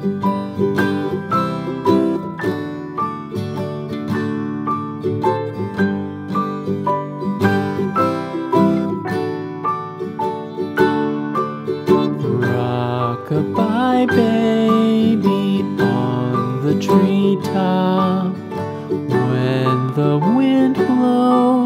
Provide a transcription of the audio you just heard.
Rock-a-bye baby on the treetop. When the wind blows